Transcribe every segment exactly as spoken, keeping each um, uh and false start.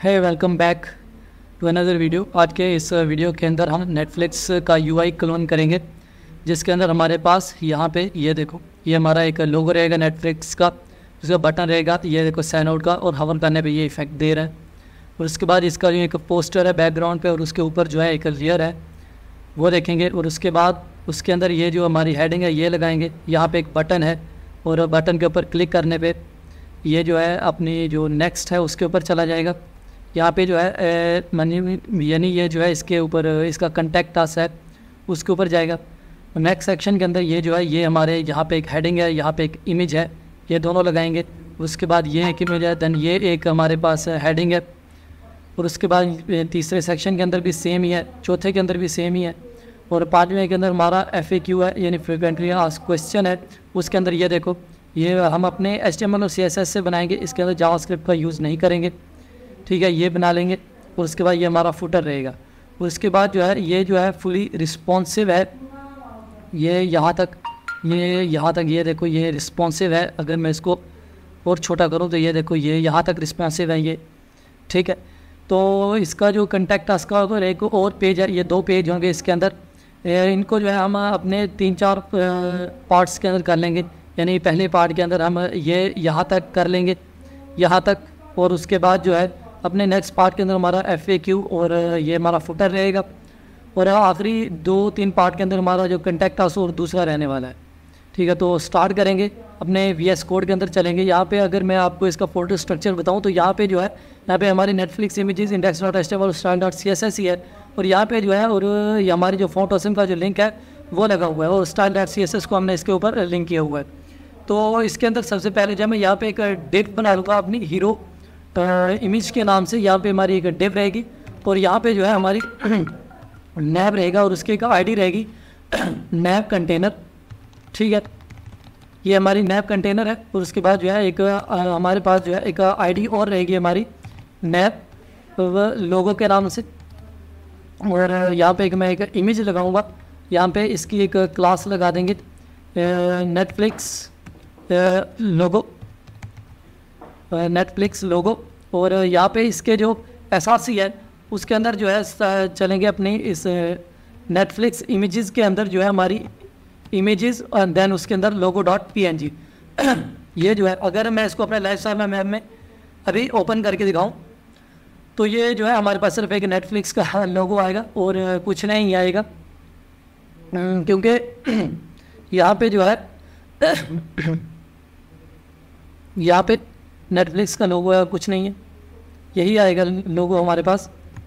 है welcome back to another video. आज के इस वीडियो के अंदर हम नेटफ्लिक्स का यूआई क्लोन करेंगे, जिसके अंदर हमारे पास यहाँ पे ये देखो, ये हमारा एक लोगो रहेगा नेटफ्लिक्स का, जिसका बटन रहेगा ये देखो साइन आउट का, और हवर करने पे ये इफेक्ट दे रहा है। और उसके बाद इसका जो एक पोस्टर है बैकग्राउंड पे, और उसके ऊपर जो है एक लेयर है वो देखेंगे। और उसके बाद उसके अंदर ये जो हमारी हेडिंग है ये लगाएंगे। यहाँ पे एक बटन है और बटन के ऊपर क्लिक करने पे ये जो है अपनी जो नेक्स्ट है उसके ऊपर चला जाएगा। यहाँ पे जो है मनी यानी ये जो है इसके ऊपर इसका कॉन्टैक्ट अस है उसके ऊपर जाएगा। नेक्स्ट सेक्शन के अंदर ये जो है ये हमारे यहाँ पे एक हेडिंग है, यहाँ पे एक इमेज है, ये दोनों लगाएंगे। उसके बाद ये एक इमेज है, दैन ये एक हमारे पास हेडिंग है। और उसके बाद तीसरे सेक्शन के अंदर भी सेम ही है, चौथे के अंदर भी सेम ही है, और पाँचवें के अंदर हमारा एफ ए क्यू है यानी फ्रीक्वेंटली आस्क्ड क्वेश्चन है। उसके अंदर ये देखो, ये हम अपने एच टी एम एल और सी एस एस से बनाएंगे, इसके अंदर जावास्क्रिप्ट का यूज़ नहीं करेंगे, ठीक है, ये बना लेंगे। और उसके बाद ये हमारा फुटर रहेगा। उसके बाद जो है ये जो है फुली रिस्पॉन्सिव है, ये यहाँ तक ये यहाँ तक ये देखो ये रिस्पॉन्सिव है। अगर मैं इसको और छोटा करूँ तो ये देखो ये यहाँ तक रिस्पॉन्सिव है ये, ठीक है। तो इसका जो कॉन्टैक्ट अस का और एक और पेज है, ये दो पेज होंगे इसके अंदर। इनको जो है हम अपने तीन चार पार्ट्स के अंदर कर लेंगे, यानी पहले पार्ट के अंदर हम ये यहाँ तक कर लेंगे, यहाँ तक। और उसके बाद जो है अपने नेक्स्ट पार्ट के अंदर हमारा एफ ए क्यू और ये हमारा फुटर रहेगा। और आखिरी दो तीन पार्ट के अंदर हमारा जो कॉन्टैक्ट अस और दूसरा रहने वाला है, ठीक है। तो स्टार्ट करेंगे, अपने वी एस कोड के अंदर चलेंगे। यहाँ पे अगर मैं आपको इसका फोटो स्ट्रक्चर बताऊँ तो यहाँ पे जो है यहाँ पे हमारी Netflix images index dot H T M L और style dot C S S ही है। और यहाँ पे जो है और ये हमारी जो फोटो सिम का जो लिंक है वो लगा हुआ है, और style dot C S S को हमने इसके ऊपर लिंक किया हुआ है। तो इसके अंदर सबसे पहले जो मैं यहाँ पे एक डिव बना लूँगा अपनी हीरो इमेज के नाम से। यहाँ पे हमारी एक डिव रहेगी, और यहाँ पे जो है हमारी नैब रहेगा, और उसकी एक आईडी रहेगी नैब कंटेनर, ठीक है। ये हमारी नैब कंटेनर है। और उसके बाद जो है एक आ, हमारे पास जो है एक आईडी और रहेगी हमारी नैब लोगो के नाम से। और यहाँ पे एक मैं एक इमेज लगाऊंगा, यहाँ पे इसकी एक क्लास लगा देंगे नेटफ्लिक्स लोगो, नेटफ्लिक्स लोगो। और यहाँ पे इसके जो एसासी है उसके अंदर जो है चलेंगे अपनी इस नेटफ्लिक्स इमेजेस के अंदर जो है हमारी इमेजेस, और देन उसके अंदर logo dot P N G. ये जो है अगर मैं इसको अपने लाइफ स्टाइल मैप में अभी ओपन करके दिखाऊं तो ये जो है हमारे पास सिर्फ एक नेटफ्लिक्स का लोगो आएगा और कुछ नहीं आएगा, क्योंकि यहाँ पे जो है यहाँ पे नेटफ्लिक्स का लोगो है, कुछ नहीं है, यही आएगा लोगो हमारे पास।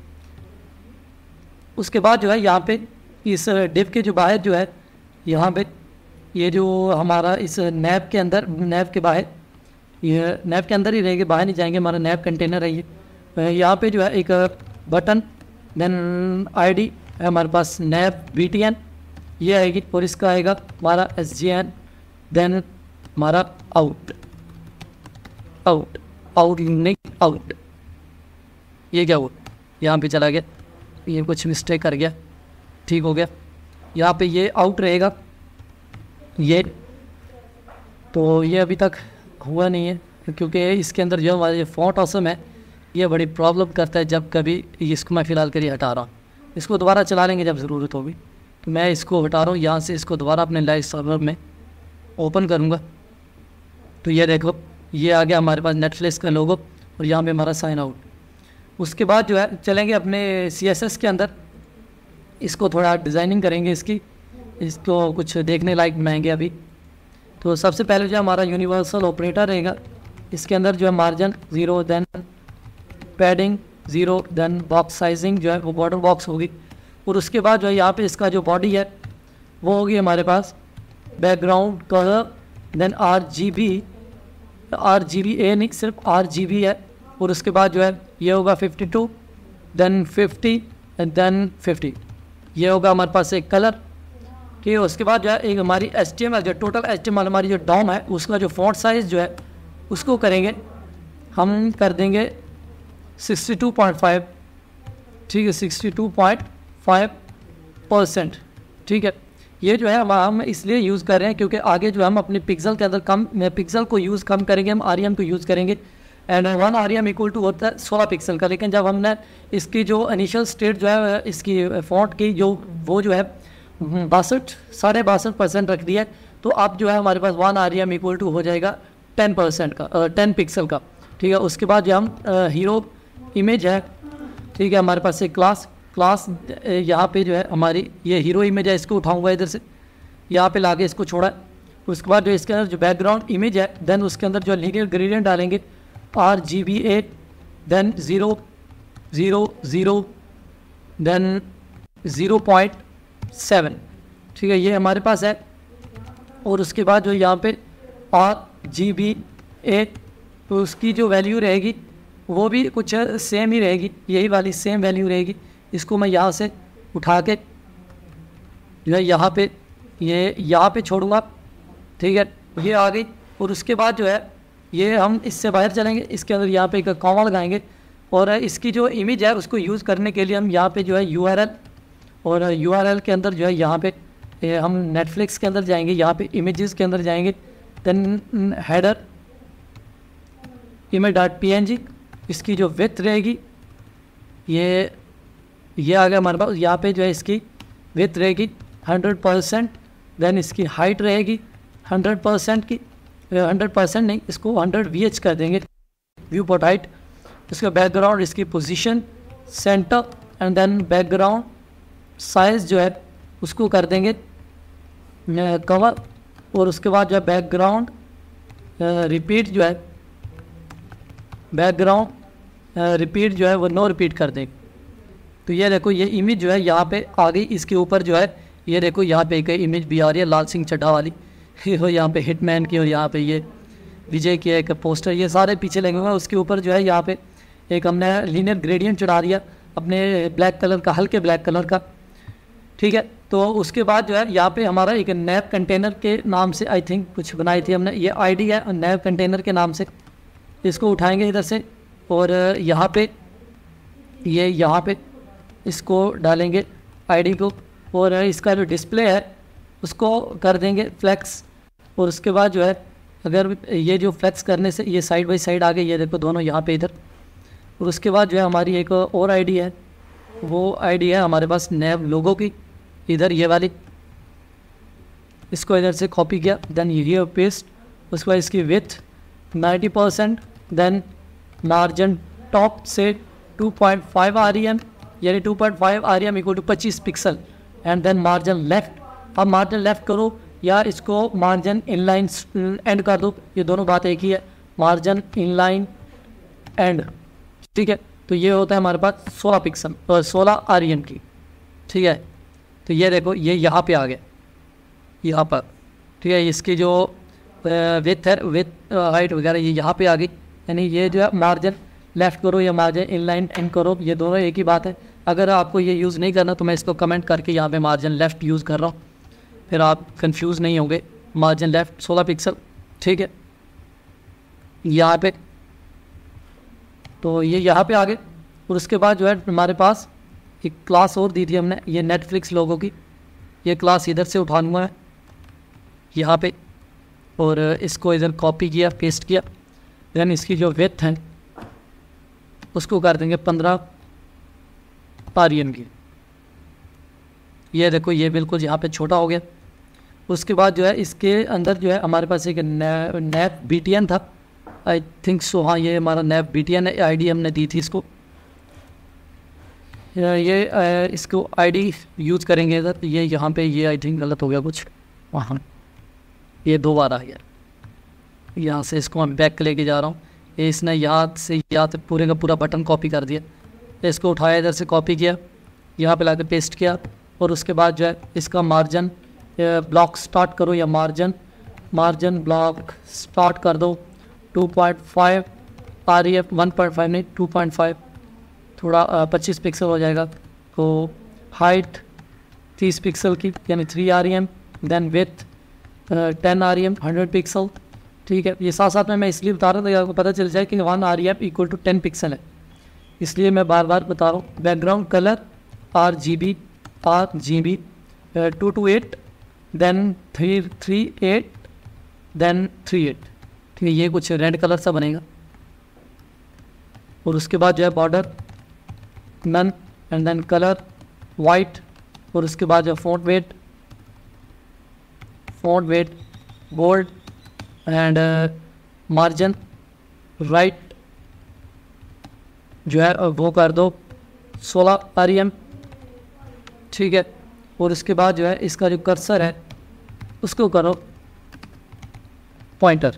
उसके बाद जो है यहाँ पे इस डिव के जो बाहर जो है यहाँ पे ये जो हमारा इस नैब के अंदर, नैब के बाहर, ये नैब के अंदर ही रहेंगे, बाहर नहीं जाएंगे, हमारा नैब कंटेनर है ये। यहाँ पे जो है एक बटन, देन आईडी है हमारे पास नैब बी टी एन ये आएगी, और इसका आएगा हमारा एस जी एन, देन हमारा आउट आउट आउट नहीं आउट। ये क्या हुआ, यहाँ पे चला गया, ये कुछ मिस्टेक कर गया, ठीक हो गया। यहाँ पे ये आउट रहेगा ये, तो ये अभी तक हुआ नहीं है, क्योंकि इसके अंदर जो हमारा ये फॉन्ट ऑसम है ये बड़ी प्रॉब्लम करता है जब कभी। इसको मैं फ़िलहाल के लिए हटा रहा हूँ, इसको दोबारा चला लेंगे जब ज़रूरत होगी। तो मैं इसको हटा रहा हूँ यहाँ से, इसको दोबारा अपने लाइव सर्वर में ओपन करूँगा। तो ये देखो ये आ गया हमारे पास नेटफ्लिक्स का लोगो, और यहाँ पे हमारा साइन आउट। उसके बाद जो है चलेंगे अपने सी एस एस के अंदर, इसको थोड़ा डिज़ाइनिंग करेंगे इसकी, इसको कुछ देखने लायक बनाएंगे अभी। तो सबसे पहले जो हमारा यूनिवर्सल ऑपरेटर रहेगा, इसके अंदर जो है margin zero, then padding zero, then box sizing जो है वो बॉर्डर बॉक्स होगी। और उसके बाद जो है यहाँ पे इसका जो बॉडी है वो होगी हमारे पास background colour, then R G B, R G B A नहीं सिर्फ आर जी बी है। और उसके बाद जो है ये होगा fifty two, then fifty and then fifty, ये होगा हमारे पास एक कलर, ठीक है। उसके बाद जो है एक हमारी एच टी एम एल जो total H T M L हमारी जो डॉम है उसका जो फॉन्ट साइज़ जो है उसको करेंगे हम कर देंगे सिक्सटी टू पॉइंट फाइव, ठीक है, sixty two point five percent, ठीक है। ये जो है हम इसलिए यूज़ कर रहे हैं क्योंकि आगे जो हम अपने पिक्सल के अंदर कम पिक्सल को यूज़ कम करेंगे, हम आर ई एम को यूज़ करेंगे। And one R M equal to होता है सोलह पिक्सल का। लेकिन जब हमने इसकी जो इनिशियल स्टेट जो है इसकी फॉन्ट की जो वो जो है बासठ साढ़े बासठ परसेंट रख दिया है, तो अब जो है हमारे पास one R M equal to हो जाएगा टेन परसेंट का, टेन पिक्सल का। ठीक है, उसके बाद जो हम हीरो इमेज है, ठीक है, हमारे पास एक क्लास क्लास यहाँ पे जो है हमारी ये हीरो इमेज है, इसको उठाऊंगा इधर से, यहाँ पे लाके इसको छोड़ा। उसके बाद जो इसके अंदर जो बैकग्राउंड इमेज है, देन उसके अंदर जो लीनियर ग्रेडियंट डालेंगे R G B eight, then zero zero zero, then zero point seven. ठीक है, ये हमारे पास है। और उसके बाद जो यहाँ पे आर जी बी एट, तो उसकी जो वैल्यू रहेगी वो भी कुछ सेम ही रहेगी, यही वाली सेम वैल्यू रहेगी। इसको मैं यहाँ से उठा के जो है यहाँ पे ये यहाँ पे छोड़ूंगा। ठीक है, ये आ गई। और उसके बाद जो है ये हम इससे बाहर चलेंगे, इसके अंदर यहाँ पे एक कॉमा लगाएंगे और इसकी जो इमेज है उसको यूज़ करने के लिए हम यहाँ पे जो है यू आर एल, और यू आर एल के अंदर जो है यहाँ पे ये हम नेटफ्लिक्स के अंदर जाएंगे, यहाँ पे इमेजेस के अंदर जाएंगे, then header image dot P N G, इसकी जो विड्थ रहेगी ये ये आ गया हमारे पास। यहाँ पे जो है इसकी विड्थ रहेगी हंड्रेड परसेंट, देन इसकी हाइट रहेगी हंड्रेड परसेंट की, हंड्रेड परसेंट नहीं, इसको हंड्रेड वी एच कर देंगे, व्यू पोर्ट हाइट। इसका बैकग्राउंड, इसकी position, centre, and then background size जो है उसको कर देंगे कवर। और उसके बाद जो है बैकग्राउंड रिपीट जो है बैकग्राउंड रिपीट जो है वो नो रिपीट कर देंगे। तो ये देखो ये इमेज जो है यहाँ पे आ गई। इसके ऊपर जो है ये देखो यहाँ पे एक इमेज भी आ रही है लाल सिंह चड्ढा वाली, यहाँ पे हिटमैन की, और यहाँ पे ये विजय की एक पोस्टर, ये सारे पीछे लगे हुए हैं। उसके ऊपर जो है यहाँ पे एक हमने लीनियर ग्रेडियंट चढ़ा दिया अपने ब्लैक कलर का, हल्के ब्लैक कलर का। ठीक है, तो उसके बाद जो है यहाँ पे हमारा एक नैप कंटेनर के नाम से आई थिंक कुछ बनाई थी हमने, ये आईडी है नैप कंटेनर के नाम से। इसको उठाएंगे इधर से और यहाँ पे ये यहाँ पे इसको डालेंगे आईडी को, और इसका जो डिस्प्ले है उसको कर देंगे फ्लैक्स। और उसके बाद जो है अगर ये जो फ्लैक्स करने से ये साइड बाई साइड आ गए, ये देखो दोनों यहाँ पे इधर। और उसके बाद जो है हमारी एक और आईडी है, वो आईडी है हमारे पास नैब लोगो की, इधर ये वाली। इसको इधर से कॉपी किया, देन ये पेस्ट। उसके बाद इसकी with ninety percent, then margin top से two point five R E M, यानी two point five R E M equal to पच्चीस pixel, and then margin left. अब मार्जिन लेफ्ट करो या इसको मार्जिन इनलाइन एंड कर दो, ये दोनों बात एक ही है, मार्जिन इनलाइन एंड। ठीक है, तो ये होता है हमारे पास सोलह पिक्सल और सोलह आर ई एम की। ठीक है, तो ये देखो ये यहाँ पे आ गया, यहाँ पर। ठीक है, इसकी जो विथ है, विथ हाइट वगैरह ये यहाँ पे आ गई, यानी ये जो है मार्जिन लेफ़्ट करो या मार्जिन इनलाइन एंड करो, ये दोनों एक ही बात है। अगर आपको ये यूज़ नहीं करना तो मैं इसको कमेंट करके यहाँ पे मार्जिन लेफ़्ट यूज़ कर रहा हूँ, फिर आप कंफ्यूज नहीं होंगे। मार्जिन लेफ़्ट सोलह पिक्सल। ठीक है, यहाँ पे तो ये यहाँ पे आ गए। और उसके बाद जो है हमारे पास एक क्लास और दी थी हमने, ये नेटफ्लिक्स लोगों की, ये क्लास इधर से उठाना है यहाँ पे, और इसको इधर कॉपी किया, पेस्ट किया। देन इसकी जो विड्थ है उसको कर देंगे पंद्रह आर ई एम की। ये देखो ये बिल्कुल यहाँ पे छोटा हो गया। उसके बाद जो है इसके अंदर जो है हमारे पास एक नैप बी टी एन था, आई थिंक सो, हाँ ये हमारा nav B T N I D हमने दी थी इसको। ये इसको आईडी यूज़ करेंगे इधर, ये यहाँ पे ये आई थिंक गलत हो गया कुछ, वहाँ ये दो बार आ गया। यहाँ से इसको मैं बैक लेके जा रहा हूँ, ये इसने याद से याद पूरे का पूरा बटन कॉपी कर दिया। इसको उठाया, इधर से कॉपी किया, यहाँ पे लाके पेस्ट किया। और उसके बाद जो है इसका मार्जिन ब्लॉक स्टार्ट करो या मार्जिन मार्जिन ब्लॉक स्टार्ट कर दो two point five R E F, one point five नहीं टू पॉइंट फाइव, थोड़ा पच्चीस पिक्सल हो जाएगा। तो हाइट तीस पिक्सल की यानी three R E M, then with ten R E M hundred pixel. ठीक है, ये साथ साथ में मैं इसलिए बता रहा था कि आपको पता चल जाए कि one R E M equal to ten pixel है, इसलिए मैं बार बार बता रहा हूँ। Background colour R G B R G B two two eight, then three three eight, then three eight. ठीक है, ये कुछ रेड कलर सा बनेगा, और उसके बाद जो है border none, and then colour white, और उसके बाद जो font weight font weight bold, and margin right जो है वो कर दो सोलह आर एम, ठीक है। और उसके बाद जो है इसका जो कर्सर है उसको करो पॉइंटर।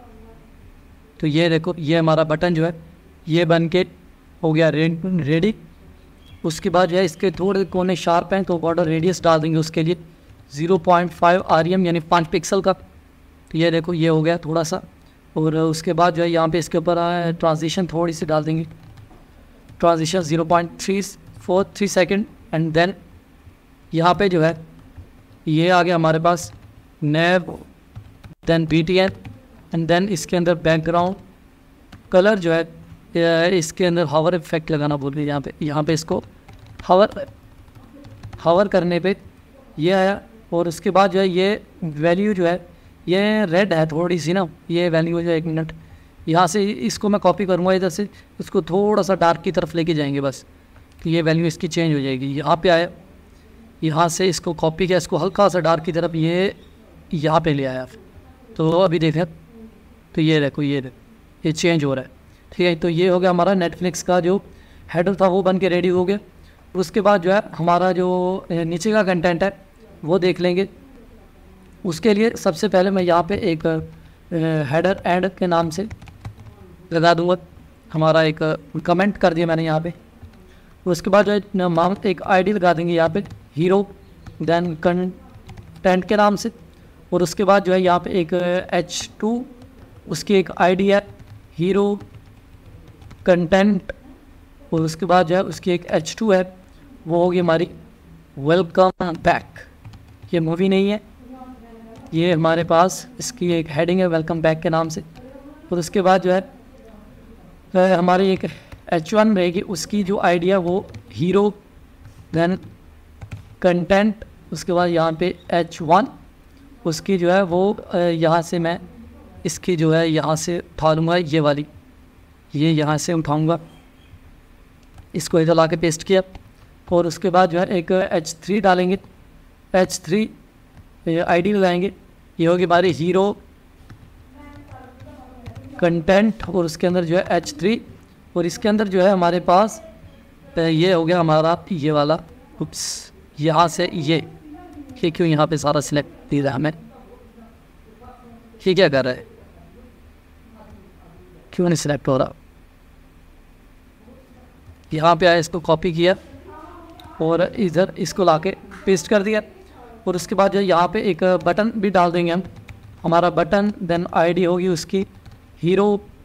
तो ये देखो ये हमारा बटन जो है ये बन के हो गया रेडी। उसके बाद जो है इसके थोड़े कोने शार्प हैं तो बॉर्डर रेडियस डाल देंगे उसके लिए zero point five R M यानी पाँच पिक्सल का। तो ये देखो ये हो गया थोड़ा सा। और उसके बाद जो है यहाँ पे इसके ऊपर ट्रांजिशन थोड़ी सी डाल देंगे, transition zero point three four three second. And then यहाँ पे जो है ये आ गया हमारे पास nav, then B T N, and then इसके अंदर बैकग्राउंड कलर जो है इसके अंदर हावर इफेक्ट लगाना बोल रही है यहाँ पे। यहाँ पे इसको हावर हावर करने पे ये आया। और उसके बाद जो है ये वैल्यू जो है ये रेड है थोड़ी सी ना, ये वैल्यू जो है एक मिनट यहाँ से इसको मैं कॉपी करूँगा इधर से, इसको थोड़ा सा डार्क की तरफ लेके जाएंगे बस, तो ये वैल्यू इसकी चेंज हो जाएगी। यहाँ पे आया, यहाँ से इसको कॉपी किया, इसको हल्का सा डार्क की तरफ ये यहाँ पे ले आया। तो अभी देखें तो ये देखो ये देखो ये चेंज हो रहा है, ठीक है। तो ये हो गया हमारा नेटफ्लिक्स का जो हेडर था वो बन के रेडी हो गया। उसके बाद जो है हमारा जो नीचे का कंटेंट है वो देख लेंगे। उसके लिए सबसे पहले मैं यहाँ पे एक हेडर एड के नाम से लगा दूँगा, हमारा एक कमेंट कर दिया मैंने यहाँ पे। उसके बाद जो है हम एक आईडी लगा देंगे यहाँ पे हीरो, देन कंटेंट के नाम से। और उसके बाद जो है यहाँ पे एक एच टू उसकी एक आईडी है हीरो कंटेंट, और उसके बाद जो है उसकी एक एच टू है वो होगी हमारी वेलकम बैक। ये मूवी नहीं है, ये हमारे पास इसकी एक हेडिंग है वेलकम बैक के नाम से। और उसके बाद जो है हमारी एक एच वन रहेगी, उसकी जो आईडी है वो हीरो, देन कंटेंट, उसके बाद यहाँ पे एच वन उसकी जो है वो यहाँ से मैं इसकी जो है यहाँ से उठा लूँगा, ये वाली ये यहाँ से उठाऊँगा, इसको इधर ला के पेस्ट किया। और उसके बाद जो है एक एच थ्री डालेंगे, एच थ्री आईडी लगाएंगे, ये होगी हमारी हीरो कंटेंट, और उसके अंदर जो है एच थ्री, और इसके अंदर जो है हमारे पास ये हो गया हमारा ये वाला, उप्स यहाँ से ये ये क्यों यहाँ पे सारा सिलेक्ट दे रहा है हमें, ये क्या कर रहा है, क्यों नहीं सिलेक्ट हो रहा। यहाँ पे आया, इसको कॉपी किया और इधर इसको लाके पेस्ट कर दिया। और उसके बाद जो यहाँ पे एक बटन भी डाल देंगे हम, हमारा बटन, देन आईडी होगी उसकी hero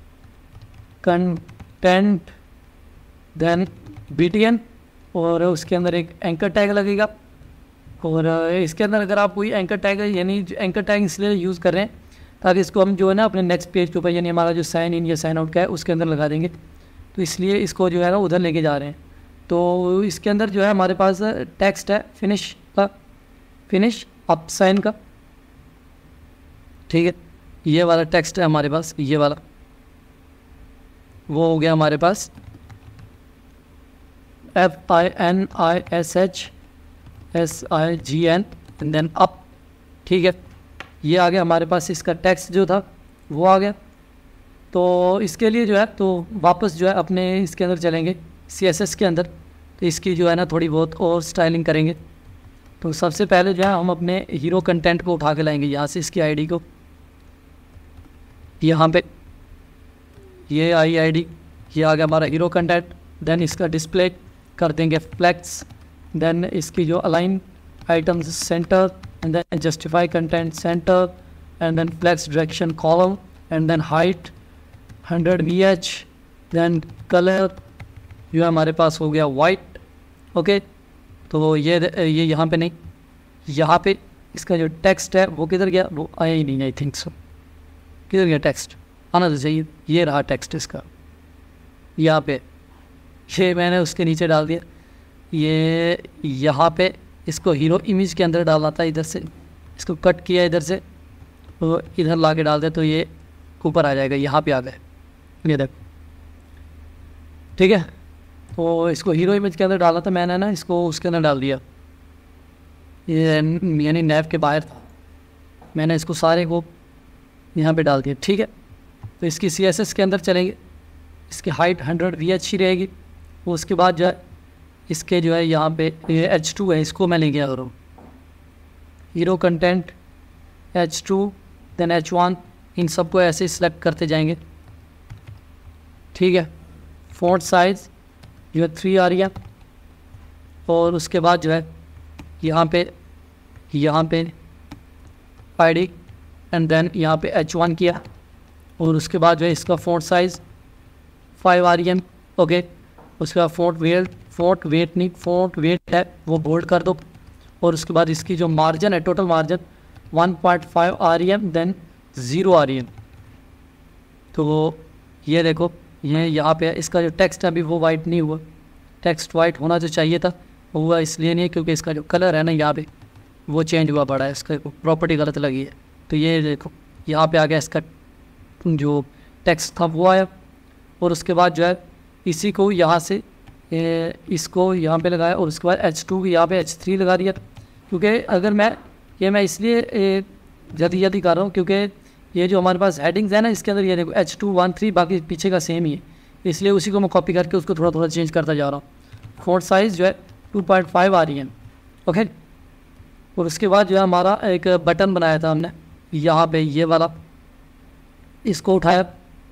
content, then B T N, और उसके अंदर एक एंकर टैग लगेगा। और इसके अंदर अगर आप कोई एंकर टैग यानी एंकर टैग इसलिए यूज़ कर रहे हैं ताकि इसको हम जो है ना अपने नेक्स्ट पेज के ऊपर यानी हमारा जो साइन इन या साइन आउट का है उसके अंदर लगा देंगे, तो इसलिए इसको जो है ना उधर लेके जा रहे हैं। तो इसके अंदर जो है हमारे पास टेक्स्ट है फिनिश का, फिनिश अप साइन का, ठीक है। ये वाला टेक्स्ट है हमारे पास, ये वाला वो हो गया हमारे पास F I N I S H S I G N and then up, ठीक है। ये आ गया हमारे पास, इसका टेक्स्ट जो था वो आ गया। तो इसके लिए जो है तो वापस जो है अपने इसके अंदर चलेंगे सी एस एस के अंदर, तो इसकी जो है ना थोड़ी बहुत और स्टाइलिंग करेंगे। तो सबसे पहले जो है हम अपने हीरो कंटेंट को उठा के लाएंगे यहाँ से, इसकी आईडी को यहाँ पे ये आई आईडी, ये आ गया हमारा हीरो कंटेंट। देन इसका डिस्प्ले कर देंगे फ्लेक्स, देन इसकी जो align items centre, and then justify content centre, and then flex direction column, and then height hundred V H, then colour जो है हमारे पास हो गया वाइट, ओके। तो ये ये यहाँ पे नहीं, यहाँ पे इसका जो टेक्स्ट है वो किधर गया, वो आया ही नहीं, आई थिंक सो। किधर गया टेक्स्ट, आना तो चाहिए, ये रहा टेक्स्ट इसका यहाँ पे, ये मैंने उसके नीचे डाल दिया। ये यहाँ पे इसको हीरो इमेज के अंदर डालना था, इधर से इसको कट किया इधर से, तो इधर ला के डाल दे तो ये ऊपर आ जाएगा, यहाँ पे आ गए, ये देखो ठीक है। तो इसको हीरो इमेज के अंदर डाला था मैंने ना, इसको उसके अंदर डाल दिया, ये यानी नैव के बाहर था, मैंने इसको सारे को यहाँ पे डाल दिया। ठीक है, तो इसकी सी एस एस के अंदर चलेंगे, इसकी हाइट हंड्रेड वी एच ही रहेगी। उसके बाद जो है इसके जो है यहाँ पे ये एच टू है, इसको मैं ले गया करूँ hero content H two then H one, इन सबको ऐसे सिलेक्ट करते जाएंगे। ठीक है, फ़ॉन्ट साइज़ जो है थ्री आ रही है, और उसके बाद जो है यहाँ पे यहाँ पे आई डी एंड देन यहाँ पे एच वन किया, और उसके बाद जो है इसका फ़ॉन्ट साइज़ फाइव आ रही है। ओके, उसके बाद फ़ॉन्ट वेट फ़ॉन्ट वेट नहीं फ़ॉन्ट वेट है वो बोल्ड कर दो, और उसके बाद इसकी जो मार्जिन है total margin one point five आ रही है, देन ज़ीरो आ रही है। तो ये देखो ये यहाँ पे इसका जो टेक्स्ट है अभी वो वाइट नहीं हुआ, टेक्स्ट वाइट होना जो चाहिए था, हुआ इसलिए नहीं क्योंकि इसका जो कलर है ना यहाँ पे वो चेंज हुआ पड़ा है, इसका प्रॉपर्टी गलत लगी है। तो ये देखो यहाँ पे आ गया इसका जो टेक्स्ट था वो आया, और उसके बाद जो है इसी को यहाँ से ए, इसको यहाँ पे लगाया, और उसके बाद एच टू यहाँ पे एच थ्री लगा दिया, क्योंकि अगर मैं ये मैं इसलिए जल्दी जल्दी कर रहा हूँ क्योंकि ये जो हमारे पास हेडिंग्स है ना इसके अंदर ये देखो एच टू वन थ्री बाकी पीछे का सेम ही है, इसलिए उसी को मैं कॉपी करके उसको थोड़ा थोड़ा चेंज करता जा रहा हूँ। फ़ॉन्ट साइज़ जो है टू पॉइंट फाइव आ रही है। ओके, और उसके बाद जो है हमारा एक बटन बनाया था हमने यहाँ पे ये वाला, इसको उठाया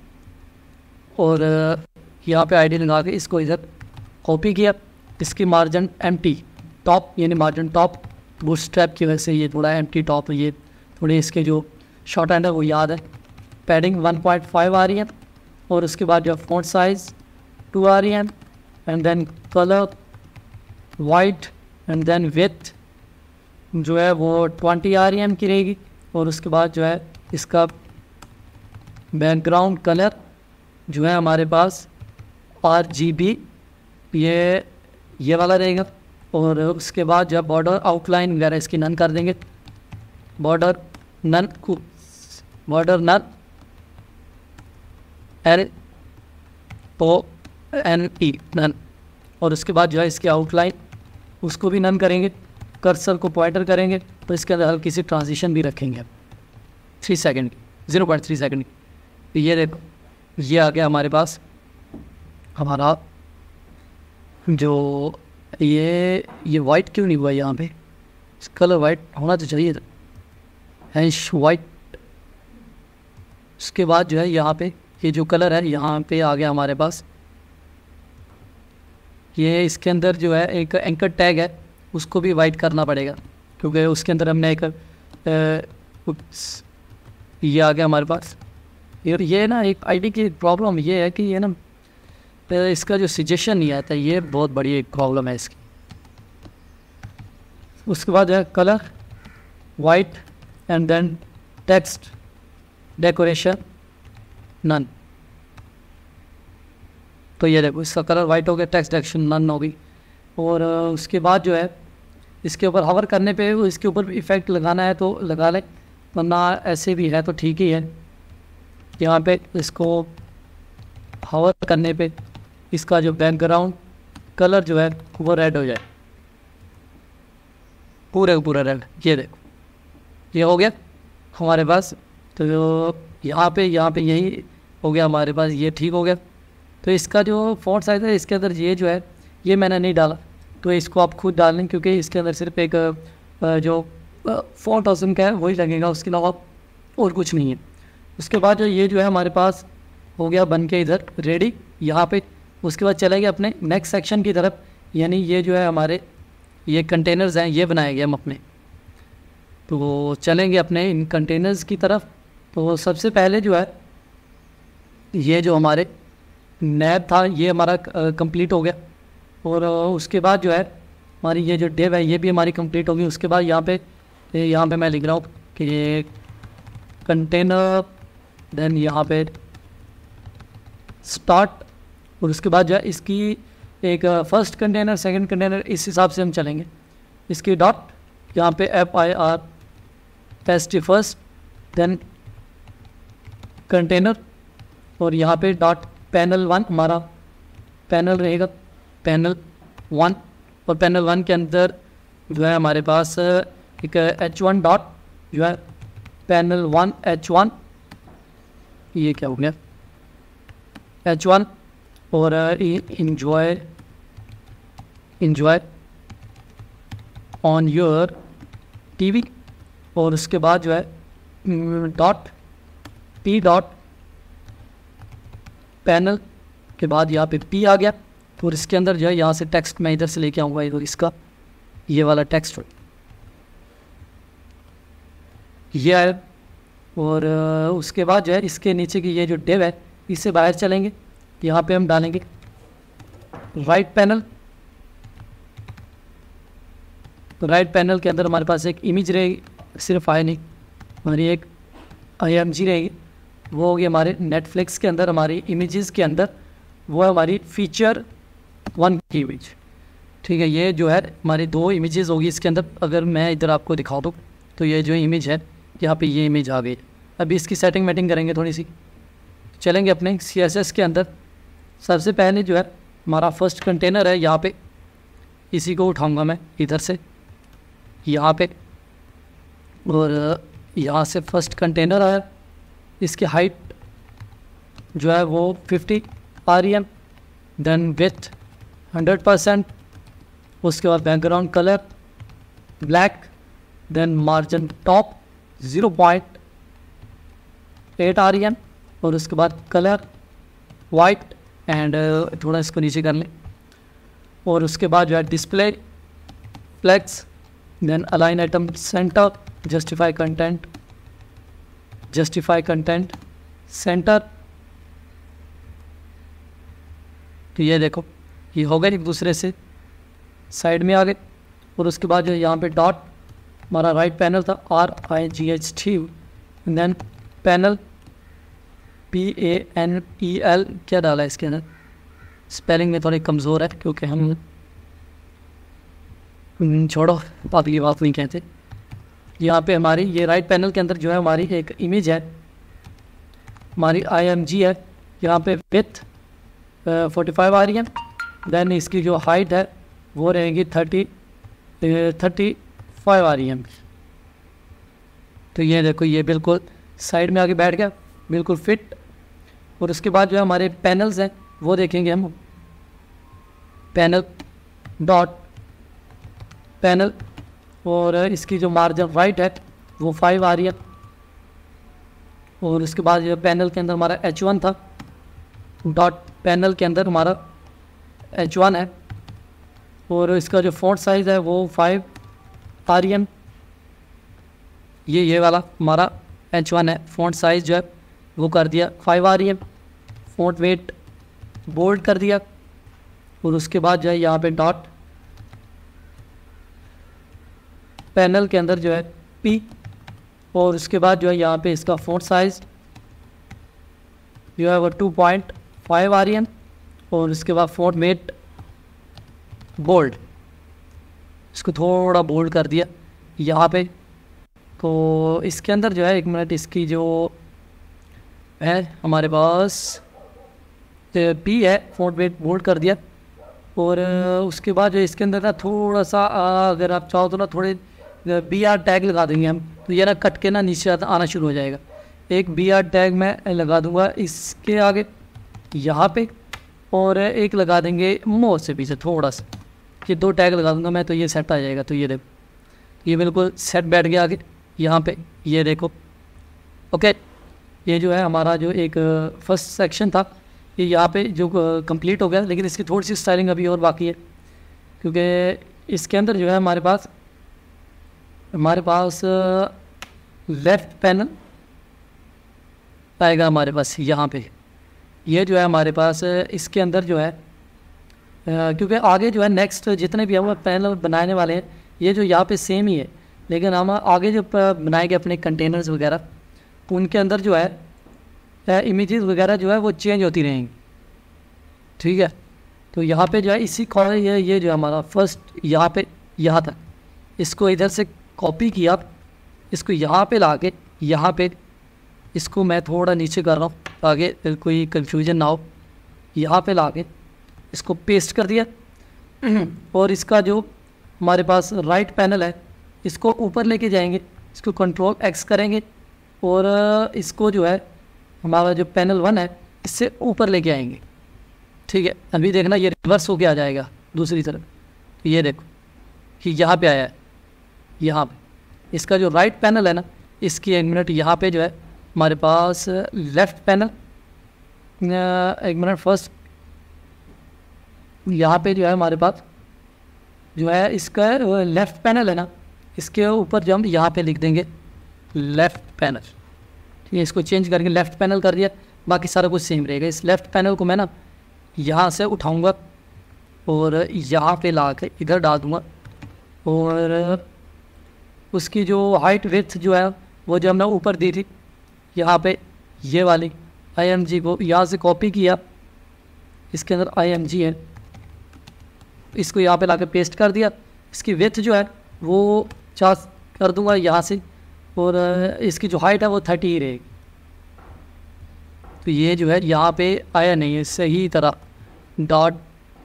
और यहाँ पे आईडी लगा के इसको इधर कॉपी किया, इसकी मार्जिन एम टी टॉप यानी मार्जिन टॉप बूटस्ट्रैप की वजह से ये थोड़ा एम टी टॉप, ये थोड़े इसके जो शॉर्ट हैंड है वो याद है। पैडिंग वन पॉइंट फाइव आ रही है, और उसके बाद जो फ़ॉन्ट साइज़ टू आ रही है, and then colour white, and then with जो है वो ट्वेंटी आर एम की रहेगी, और उसके बाद जो है इसका बैकग्राउंड कलर जो है हमारे पास आर जी बी ये ये वाला रहेगा, और उसके बाद जो है बॉर्डर आउटलाइन वगैरह इसकी नन कर देंगे, बॉर्डर नन को border none L O N E none, और उसके बाद जो है इसकी आउटलाइन उसको भी नन करेंगे, कर्सर को पॉइंटर करेंगे, तो इसके अंदर हल्की सी ट्रांजिशन भी रखेंगे थ्री सेकंड की, ज़ीरो पॉइंट थ्री सेकंड की। तो ये देखो ये आ गया हमारे पास हमारा जो ये ये वाइट क्यों नहीं हुआ यहाँ पे, कलर वाइट होना तो चाहिए था, हैश वाइट। उसके बाद जो है यहाँ पे ये जो कलर है यहाँ पे आ गया हमारे पास, ये इसके अंदर जो है एक एंकर टैग है उसको भी वाइट करना पड़ेगा, क्योंकि उसके अंदर हमने एक ये आ गया हमारे पास। और ये ना एक आईडी की प्रॉब्लम ये है कि ये ना इसका जो सजेशन नहीं आता, ये बहुत बड़ी एक प्रॉब्लम है इसकी। उसके बाद है colour white, and then text decoration none, तो ये देखो इसका कलर वाइट हो गया, टेक्स्ट डेकोरेशन नन हो गई। और उसके बाद जो है इसके ऊपर हवर करने पे इसके ऊपर इफ़ेक्ट लगाना है तो लगा लें, वरना ऐसे भी है तो ठीक ही है। यहाँ पे इसको हवर करने पे इसका जो बैकग्राउंड कलर जो है वो रेड हो जाए, पूरे पूरा रेड, ये देखो ये हो गया हमारे पास। तो यहाँ पे यहाँ पे यही हो गया हमारे पास, ये ठीक हो गया। तो इसका जो फ़ॉन्ट साइज़ है इसके अंदर ये जो है ये मैंने नहीं डाला, तो इसको आप खुद डाल लें, क्योंकि इसके अंदर सिर्फ एक जो फ़ॉन्ट ऑप्शन का है वही लगेगा, उसके अलावा और कुछ नहीं है। उसके बाद जो ये जो है हमारे पास हो गया बन के इधर रेडी यहाँ पे। उसके बाद चले गए अपने नेक्स्ट सेक्शन की तरफ, यानी ये जो है हमारे ये कंटेनर्स हैं ये बनाए गए हम अपने, तो चलेंगे अपने इन कंटेनर्स की तरफ। तो सबसे पहले जो है ये जो हमारे नैब था ये हमारा कंप्लीट हो गया, और उसके बाद जो है हमारी ये जो डेव है ये भी हमारी कंप्लीट होगी। उसके बाद यहाँ पे यहाँ पे मैं लिख रहा हूँ कि ये कंटेनर, देन यहाँ पे स्टार्ट, और उसके बाद जो है इसकी एक फर्स्ट कंटेनर सेकंड कंटेनर इस हिसाब से हम चलेंगे। इसकी डॉट यहाँ पे F I R paste first, then container, और यहाँ पे डॉट पैनल वन हमारा पैनल रहेगा पैनल वन, और पैनल वन के अंदर जो है हमारे पास एक एच वन डॉट जो है पैनल वन एच वन, ये क्या हो गया एच वन, और enjoy enjoy on your TV, और उसके बाद जो है डॉट पी डॉट पैनल के बाद यहाँ पे पी आ गया, और इसके अंदर जो है यहाँ से टेक्स्ट मैं इधर से लेके आऊँगा, इधर इसका ये वाला टेक्स्ट ये है, और उसके बाद जो है इसके नीचे की ये जो डिव है इससे बाहर चलेंगे, यहाँ पे हम डालेंगे राइट पैनल। तो राइट पैनल के अंदर हमारे पास एक इमेज रहेगी, सिर्फ आई नहीं हमारी एक आई एम जी रहेगी, वो होगी हमारे नेटफ्लिक्स के अंदर हमारी इमेजेस के अंदर, वो है हमारी फीचर वन की इमेज। ठीक है, ये जो है हमारी दो इमेजेस होगी इसके अंदर। अगर मैं इधर आपको दिखा दूँ तो ये जो इमेज है यहाँ पे ये इमेज आ गई। अभी इसकी सेटिंग मेटिंग करेंगे थोड़ी सी, चलेंगे अपने सी एस एस के अंदर। सबसे पहले जो है हमारा फर्स्ट कंटेनर है यहाँ पे, इसी को उठाऊँगा मैं इधर से यहाँ पे, और यहाँ से फर्स्ट कंटेनर आया, इसकी हाइट जो है वो फिफ्टी आ रही है, देन विथ हंड्रेड परसेंट, उसके बाद background colour black, then margin top zero point eight आ रही है, और उसके बाद कलर वाइट एंड थोड़ा इसको नीचे कर लें, और उसके बाद जो है display flex, then align item centre, justify content justify content centre. तो ये देखो ये हो गए एक दूसरे से साइड में आ गए, और उसके बाद जो यहाँ पे डॉट हमारा राइट पैनल था R I G H T, then panel P A N E L, क्या डाला है इसके अंदर, स्पेलिंग में थोड़ी कमज़ोर है क्योंकि हम छोड़ो बात की बात नहीं कहते। यहाँ पे हमारी ये राइट पैनल के अंदर जो है हमारी एक इमेज है, हमारी आई एम जी है, यहाँ पे विथ फोर्टी फाइव आ रही है, देन इसकी जो हाइट है वो रहेगी थर्टी थर्टी फाइव आ रही है। तो ये देखो ये बिल्कुल साइड में आके बैठ गया, बिल्कुल फिट। और उसके बाद जो है हमारे पैनल्स हैं वो देखेंगे हम, पैनल डॉट पैनल, और इसकी जो मार्जिन राइट है वो फाइव आ रही है, और उसके बाद जो पैनल के अंदर हमारा एच वन था, डॉट पैनल के अंदर हमारा एच वन है, और इसका जो फ़ॉन्ट साइज़ है वो फाइव आ रही है, ये ये वाला हमारा एच वन है, फ़ॉन्ट साइज़ जो है वो कर दिया फाइव आ रही है, फ़ॉन्ट वेट बोल्ड कर दिया, और उसके बाद जो है यहाँ पे डॉट पैनल के अंदर जो है पी, और उसके बाद जो है यहाँ पे इसका फ़ॉन्ट साइज़ जो है वो टू पॉइंट फाइव आ रही है, और उसके बाद फ़ॉन्ट वेट बोल्ड, इसको थोड़ा बोल्ड कर दिया यहाँ पे। तो इसके अंदर जो है एक मिनट इसकी जो है हमारे पास पी है, फ़ॉन्ट वेट बोल्ड कर दिया, और उसके बाद जो इसके अंदर ना थोड़ा सा अगर आप चाहो तो ना थोड़े बी आर टैग लगा देंगे हम, तो ये ना कट के ना नीचे आना शुरू हो जाएगा। एक बी आर टैग मैं लगा दूंगा इसके आगे यहाँ पे, और एक लगा देंगे मोर से पीछे थोड़ा सा, ये दो टैग लगा दूंगा मैं, तो ये सेट आ जाएगा। तो ये देखो ये बिल्कुल सेट बैठ गया आगे यहाँ पे, ये देखो ओके। ये जो है हमारा जो एक फर्स्ट सेक्शन था ये यहाँ पे जो कंप्लीट हो गया, लेकिन इसकी थोड़ी सी स्टाइलिंग अभी और बाकी है, क्योंकि इसके अंदर जो है हमारे पास हमारे पास लेफ़्ट पैनल आएगा हमारे पास यहाँ पे। ये जो है हमारे पास इसके अंदर जो है, क्योंकि आगे जो है नेक्स्ट जितने भी हम पैनल बनाने वाले हैं ये जो यहाँ पे सेम ही है, लेकिन हम आगे जो बनाएंगे अपने कंटेनर्स वगैरह उनके अंदर जो है इमेजेस वगैरह जो है वो चेंज होती रहेंगी। ठीक है, तो यहाँ पे जो है इसी कॉर्नर ये ये जो हमारा फर्स्ट यहाँ पे यहाँ तक, इसको इधर से कॉपी किया, इसको यहाँ पे ला के यहाँ पे इसको मैं थोड़ा नीचे कर रहा हूँ ताकि कोई कन्फ्यूजन ना हो। यहाँ पे ला के इसको पेस्ट कर दिया और इसका जो हमारे पास राइट पैनल है इसको ऊपर लेके जाएंगे, इसको कंट्रोल एक्स करेंगे और इसको जो है हमारा जो पैनल वन है इससे ऊपर लेके आएंगे। ठीक है, अभी देखना ये रिवर्स होके आ जाएगा दूसरी तरफ। तो ये देखो कि यहाँ पे आया है, यहाँ पे इसका जो राइट पैनल है ना इसकी एक मिनट यहाँ पे जो है हमारे पास लेफ़्ट पैनल, एक मिनट फर्स्ट यहाँ पे जो है हमारे पास जो है इसका लेफ़्ट पैनल है ना, इसके ऊपर जो हम यहाँ पे लिख देंगे लेफ़्ट पैनल। ठीक है, इसको चेंज करके लेफ़्ट पैनल कर दिया, बाकी सारा कुछ सेम रहेगा। इस लेफ़्ट पैनल को मैं ना यहाँ से उठाऊँगा और यहाँ पे ला के इधर डाल दूँगा और उसकी जो हाइट विड्थ जो है वो जो हमने ऊपर दी थी यहाँ पे ये वाली आई एम जी को यहाँ से कॉपी किया, इसके अंदर आई एम जी है, इसको यहाँ पे लाके पेस्ट कर दिया। इसकी विड्थ जो है वो चार कर दूंगा यहाँ से और इसकी जो हाइट है वो थर्टी ही रहेगी। तो ये जो है यहाँ पे आया नहीं है सही तरह डॉट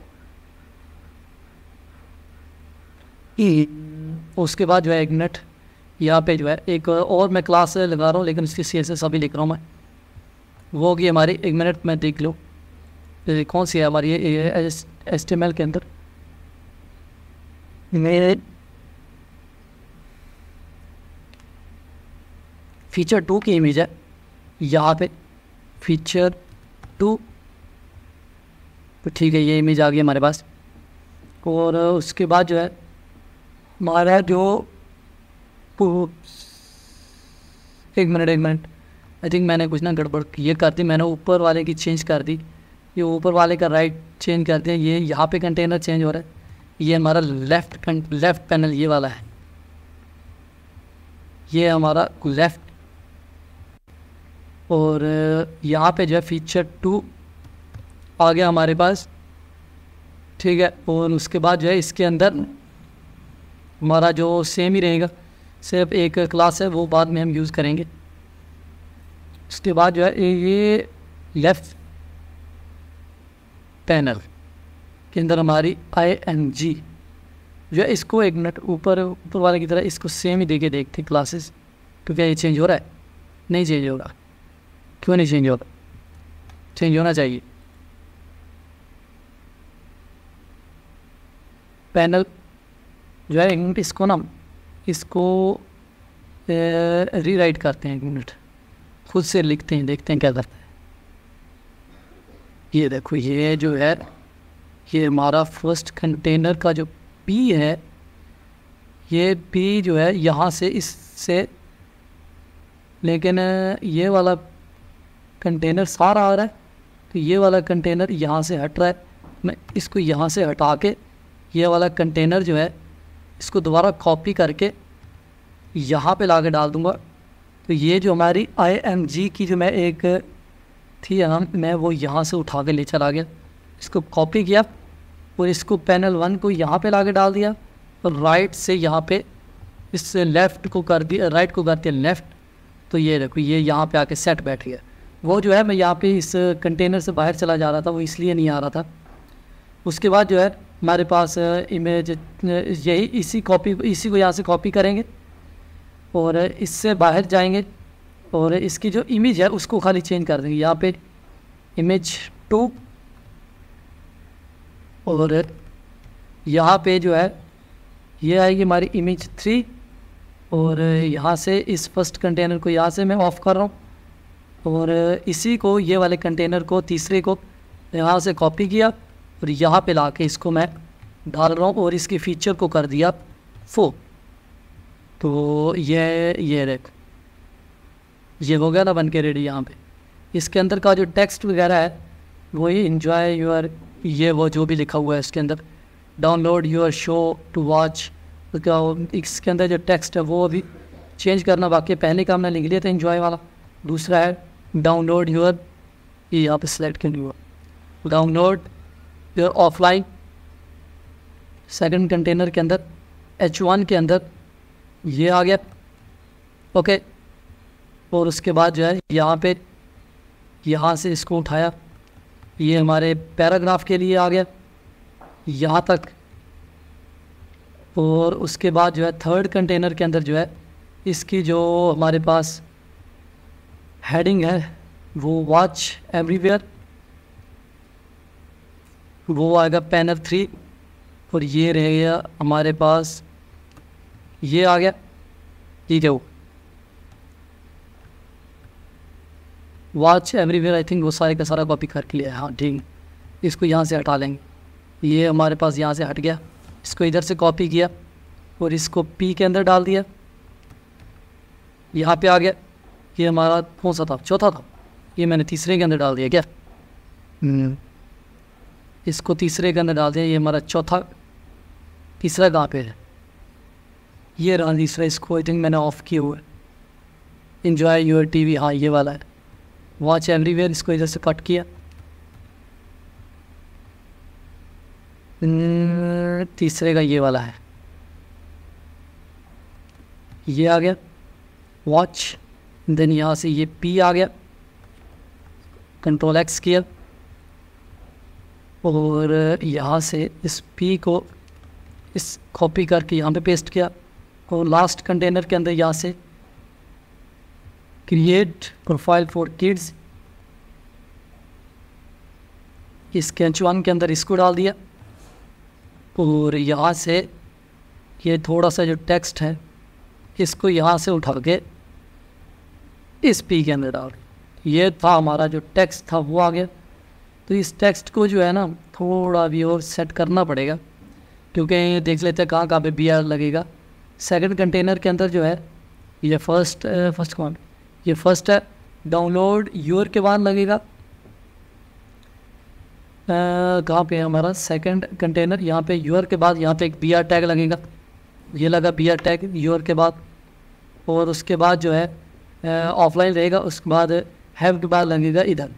ई। उसके बाद जो है एक मिनट यहाँ पे जो है एक और मैं क्लास लगा रहा हूँ लेकिन इसकी सी एस एस अभी लिख रहा हूँ मैं, वो होगी हमारी, एक मिनट में देख लो कौन सी है हमारी ये एच टी एम एल के अंदर। मेरे फीचर टू की इमेज है यहाँ पे, फीचर टू। तो ठीक है, ये इमेज आ गई हमारे पास। और उसके बाद जो है हमारा जो एक मिनट एक मिनट आई थिंक मैंने कुछ ना गड़बड़ ये कर दी, मैंने ऊपर वाले की चेंज कर दी, ये ऊपर वाले का राइट चेंज कर दिया, ये यहाँ पे कंटेनर चेंज हो रहा है। ये हमारा लेफ़्ट लेफ़्ट पैनल ये वाला है, ये हमारा लेफ़्ट। और यहाँ पे जो है फीचर टू आ गया हमारे पास। ठीक है, और उसके बाद जो है इसके अंदर हमारा जो सेम ही रहेगा, सिर्फ एक क्लास है वो बाद में हम यूज़ करेंगे। उसके बाद जो है ये लेफ़्ट पैनल के अंदर हमारी आई एन जी जो है, इसको एक मिनट ऊपर ऊपर वाले की तरह इसको सेम ही देके देखते क्लासेस, तो क्या ये चेंज हो रहा है? नहीं चेंज हो रहा। क्यों नहीं चेंज हो रहा? चेंज होना चाहिए। पैनल जो है एक मिनट इसको ना इसको रीराइट करते हैं, एक मिनट खुद से लिखते हैं, देखते हैं क्या करता है। ये देखो ये जो है ये हमारा फर्स्ट कंटेनर का जो पी है, ये पी जो है यहाँ से इससे, लेकिन ये वाला कंटेनर सारा आ रहा है तो ये वाला कंटेनर यहाँ से हट रहा है। मैं इसको यहाँ से हटा के ये वाला कंटेनर जो है इसको दोबारा कॉपी करके यहाँ पे ला के डाल दूँगा। तो ये जो हमारी आई एम जी की जो मैं एक थी हम मैं वो यहाँ से उठा के ले चला गया, इसको कॉपी किया और इसको पैनल वन को यहाँ पे ला के डाल दिया और राइट से यहाँ पे इस लेफ़्ट को कर दिया, राइट को कर दिया लेफ़्ट। तो ये देखो ये यहाँ पे आके सेट बैठ गया। वो जो है मैं यहाँ पे इस कंटेनर से बाहर चला जा रहा था, वो इसलिए नहीं आ रहा था। उसके बाद जो है हमारे पास इमेज यही इसी कॉपी इसी को यहाँ से कॉपी करेंगे और इससे बाहर जाएंगे और इसकी जो इमेज है उसको खाली चेंज कर देंगे। यहाँ पे इमेज टू और यहाँ पे जो है ये आएगी हमारी इमेज थ्री और यहाँ से इस फर्स्ट कंटेनर को यहाँ से मैं ऑफ़ कर रहा हूँ और इसी को ये वाले कंटेनर को तीसरे को यहाँ से कॉपी किया और यहाँ पे लाके इसको मैं डाल रहा हूँ और इसकी फ़ीचर को कर दिया फोर। तो ये ये देख ये हो गया ना बन के रेडी। यहाँ पे इसके अंदर का जो टेक्स्ट वगैरह है वही इन्जॉय योर ये वो जो भी लिखा हुआ है इसके अंदर, download your show to watch, तो क्या इसके अंदर जो टेक्स्ट है वो अभी चेंज करना बाकी। पहले का हमने लिख लिया था इन्जॉय वाला। दूसरा है डाउनलोड योर, ये यहाँ पे सेलेक्ट कर लिया, download your offline. Second container के अंदर एच वन के अंदर ये आ गया ओके। और उसके बाद जो है यहाँ पे यहाँ से इसको उठाया, ये हमारे पैराग्राफ के लिए आ गया। यहाँ तक, और उसके बाद जो है थर्ड कंटेनर के अंदर जो है इसकी जो हमारे पास हेडिंग है वो वॉच एवरीवेयर, वो आएगा पैनल थ्री। और ये रह गया हमारे पास, ये आ गया, ठीक है। वो वॉच एवरीवेयर आई थिंक वो सारे का सारा कॉपी करके लिया है, हाँ ठीक। इसको यहाँ से हटा लेंगे, ये हमारे पास यहाँ से हट गया। इसको इधर से कॉपी किया और इसको पी के अंदर डाल दिया, यहाँ पे आ गया। ये हमारा कौन सा था, चौथा था, ये मैंने तीसरे के अंदर डाल दिया क्या, इसको तीसरे के अंदर डाल दिया। ये हमारा चौथा, तीसरा कहाँ पे है, ये रहा तीसरा। इसको आई थिंक मैंने ऑफ किया हुआ है, इन्जॉय योर टीवी, हाँ ये वाला है। वॉच एवरीवेयर, इसको इधर से कट किया। तीसरे का ये वाला है, ये आ गया वॉच। देन यहाँ से ये पी आ गया, कंट्रोल एक्स किया और यहाँ से इस पी को इस कॉपी करके यहाँ पे पेस्ट किया। और लास्ट कंटेनर के अंदर यहाँ से क्रिएट प्रोफाइल फॉर किड्स, इस कैंच वन के अंदर इसको डाल दिया। और यहाँ से ये थोड़ा सा जो टेक्स्ट है इसको यहाँ से उठा के इस पी के अंदर डाल, ये था हमारा जो टेक्स्ट था वो आ गया। तो इस टेक्स्ट को जो है ना थोड़ा भी और सेट करना पड़ेगा, क्योंकि देख लेते हैं कहाँ कहाँ पे बी आर लगेगा। सेकंड कंटेनर के अंदर जो है ये फर्स्ट फर्स्ट कौन, ये फर्स्ट है, डाउनलोड योर के बाद लगेगा। कहाँ पे है हमारा सेकंड कंटेनर, यहाँ पे योर के बाद यहाँ पे एक बी आर टैग लगेगा, ये लगा बी आर टैग योर के बाद। और उसके बाद जो है ऑफलाइन रहेगा, उसके बाद हैव के बाद लगेगा इधर,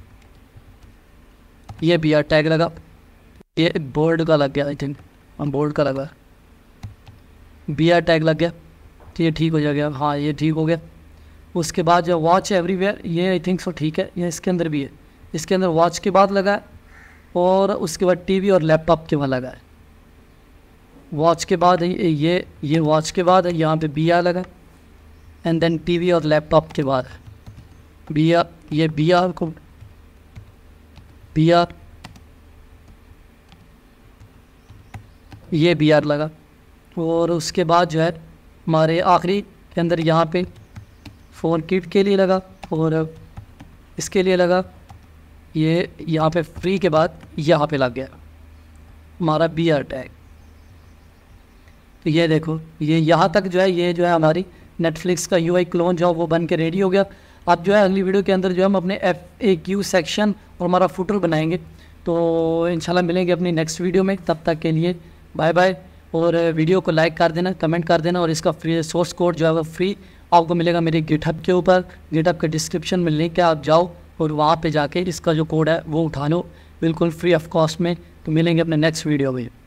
ये बी आर टैग लगा। ये बोर्ड का लग गया आई थिंक, हम बोर्ड का लगा, बी आर टैग लग गया, तो ये ठीक हो जाएगा, हाँ ये ठीक हो गया। उसके बाद जो वॉच एवरीवेयर, ये आई थिंक सो ठीक है, ये इसके अंदर भी है, इसके अंदर वॉच के बाद लगा है और उसके बाद टीवी और लैपटॉप के बाद लगा है। वॉच के बाद ये ये वॉच के बाद है, यहाँ पे बी आर लगा, एंड देन टीवी और लैपटॉप के बाद बी आर, ये बी आर को बी आर, ये बी आर लगा। और उसके बाद जो है हमारे आखिरी के अंदर यहाँ पे फ़ोन किट के लिए लगा और इसके लिए लगा, ये यहाँ पे फ्री के बाद यहाँ पे लग गया हमारा बी आर टैग। तो ये देखो, ये यहाँ तक जो है, ये जो है हमारी नेटफ्लिक्स का यूआई क्लोन जो वो बन के रेडी हो गया। अब जो है अगली वीडियो के अंदर जो है हम अपने एफ ए क्यू सेक्शन और हमारा फुटर बनाएंगे। तो इंशाल्लाह मिलेंगे अपनी नेक्स्ट वीडियो में, तब तक के लिए बाय बाय। और वीडियो को लाइक कर देना, कमेंट कर देना, और इसका फ्री सोर्स कोड जो है वो फ्री आपको मिलेगा मेरे गिटहब के ऊपर। गिटहब के डिस्क्रिप्शन में लिंक है, आप जाओ और वहाँ पे जाके इसका जो कोड है वो उठा लो बिल्कुल फ्री ऑफ कॉस्ट में। तो मिलेंगे अपने नेक्स्ट वीडियो में।